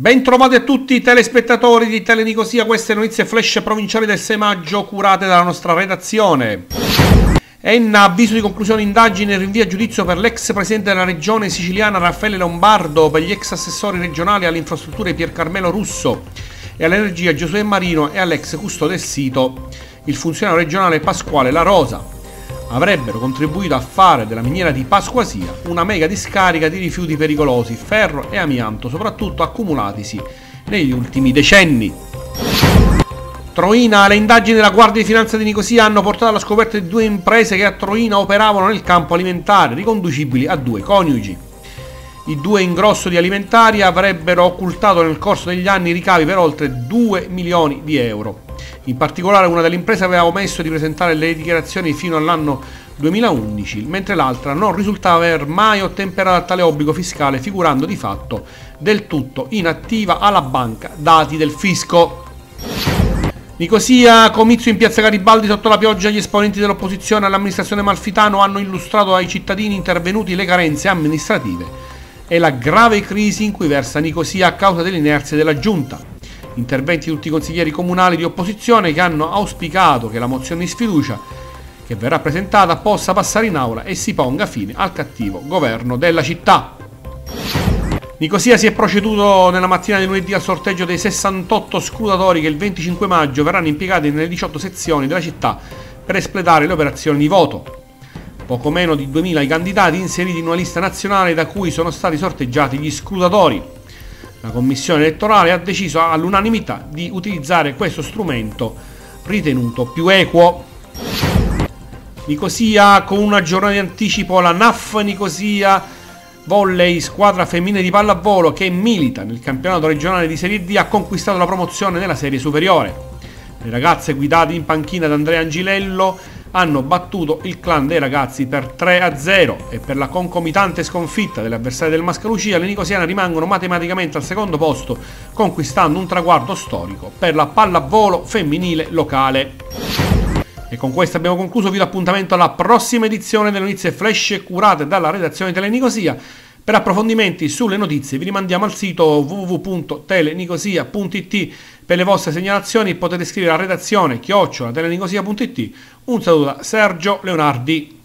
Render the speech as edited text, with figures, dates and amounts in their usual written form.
Bentrovati a tutti i telespettatori di Telenicosia, queste notizie flash provinciali del 6 maggio curate dalla nostra redazione. Enna, avviso di conclusione indagine e rinvio a giudizio per l'ex presidente della regione siciliana Raffaele Lombardo, per gli ex assessori regionali alle infrastrutture Pier Carmelo Russo e all'energia Giosuè Marino e all'ex custode del sito, il funzionario regionale Pasquale La Rosa. Avrebbero contribuito a fare della miniera di Pasquasia una mega discarica di rifiuti pericolosi, ferro e amianto, soprattutto accumulatisi negli ultimi decenni. Troina, le indagini della Guardia di Finanza di Nicosia hanno portato alla scoperta di due imprese che a Troina operavano nel campo alimentare, riconducibili a due coniugi. I due ingrossi di alimentari avrebbero occultato nel corso degli anni ricavi per oltre 2 milioni di euro. In particolare una delle imprese aveva omesso di presentare le dichiarazioni fino all'anno 2011, mentre l'altra non risultava aver mai ottemperato a tale obbligo fiscale, figurando di fatto del tutto inattiva alla banca dati del fisco. Nicosia, comizio in piazza Garibaldi sotto la pioggia. Gli esponenti dell'opposizione all'amministrazione Amalfitano hanno illustrato ai cittadini intervenuti le carenze amministrative e la grave crisi in cui versa Nicosia a causa dell'inerzia della giunta. Interventi di tutti i consiglieri comunali di opposizione che hanno auspicato che la mozione di sfiducia che verrà presentata possa passare in aula e si ponga fine al cattivo governo della città. Nicosia si è proceduto nella mattina di lunedì al sorteggio dei 68 scrutatori che il 25 maggio verranno impiegati nelle 18 sezioni della città per espletare le operazioni di voto. Poco meno di 2000 i candidati inseriti in una lista nazionale da cui sono stati sorteggiati gli scrutatori. La commissione elettorale ha deciso all'unanimità di utilizzare questo strumento ritenuto più equo. Nicosia, con una giornata di anticipo, la NAF Nicosia Volley, squadra femminile di pallavolo che milita nel campionato regionale di Serie D, ha conquistato la promozione nella serie superiore. Le ragazze, guidate in panchina da Andrea Angilello, hanno battuto il clan dei ragazzi per 3-0 e per la concomitante sconfitta delle avversarie del Mascalucia le nicosiane rimangono matematicamente al secondo posto, conquistando un traguardo storico per la pallavolo femminile locale. E con questo abbiamo concluso. Vi do appuntamento alla prossima edizione delle notizie flash curate dalla redazione di Telenicosia. Per approfondimenti sulle notizie vi rimandiamo al sito www.telenicosia.it. Per le vostre segnalazioni potete scrivere a redazione @telenicosia.it. Un saluto da Sergio Leonardi.